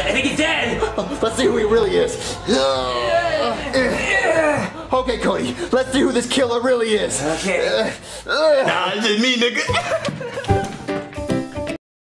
I think he's dead. Let's see who he really is. Okay, Cody, let's see who this killer really is. Okay. Nah, it's just me, nigga.